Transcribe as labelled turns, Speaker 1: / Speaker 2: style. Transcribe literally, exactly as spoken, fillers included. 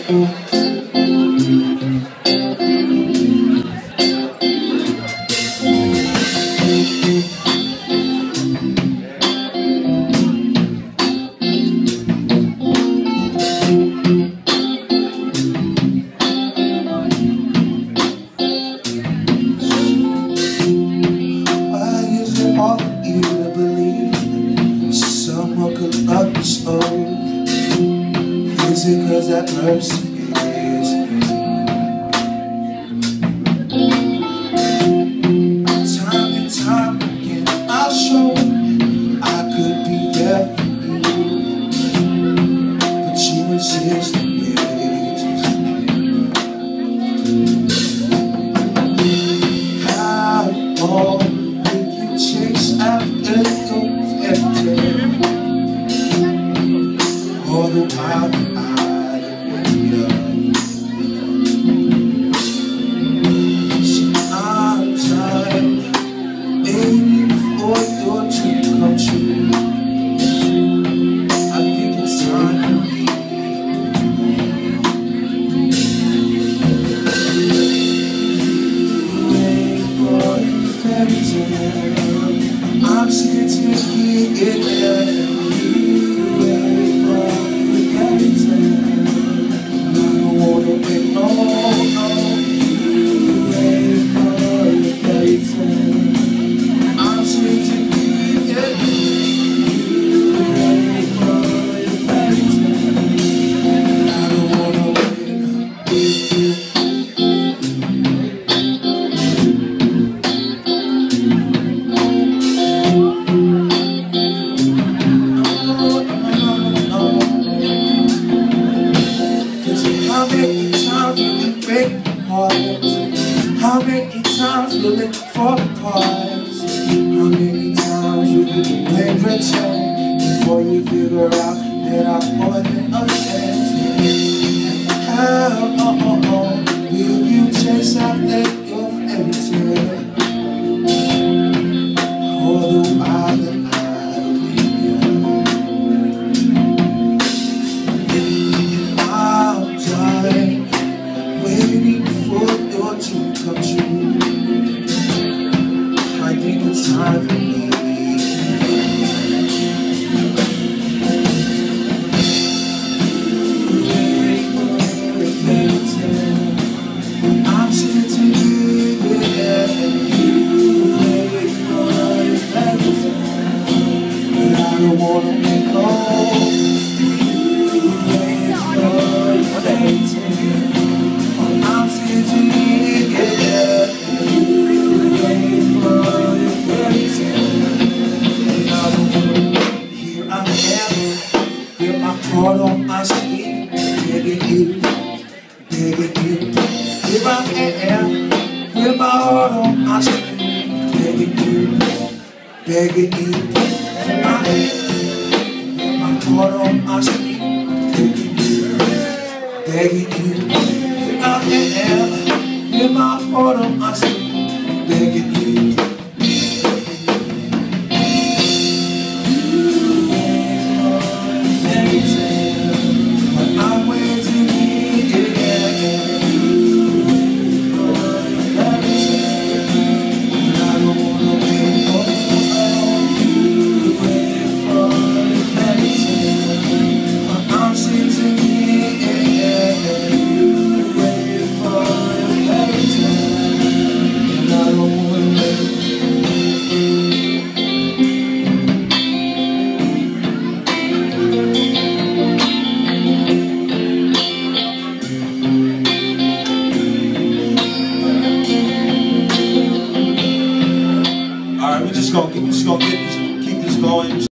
Speaker 1: Is it 'cause that mercy is time and time again? I'll show I could be there for you, but you insist on it. How long will you chase after your empty? All the while I'm sitting here in you wait for the fairytale. I don't wanna wait no more. You wait for the fairytale. I'm sitting here in you wait for the fairytale. I don't wanna wait no. How many times will it break hearts? How many times will it fall apart? How many times will it play pretend before you figure out that I'm more than a friend? How oh, oh, oh, will you chase after your fairytale? All the while that I waiting for your dream come true. I think it's time for me. Waiting for the fairytale. I'm sitting here and you wait for the fairytale. But I don't wanna make home. Waiting for the fairytale. I'm sitting here, you wait for your fairytale. And I don't wanna, here I am, with my heart on my sleeve, begging you, begging you. Here I am, with my heart on my sleeve, begging you, begging you. Here I am, with my heart on my sleeve, begging you, begging you. I am with my heart on my sleeve, begging you. You wait for the fairytale, but I'm waiting here. You wait for the fairytale, but I don't wanna wait for you. You wait for the fairytale, but I'm sitting here. Alright, we're just gonna keep, just gonna keep this, keep this going.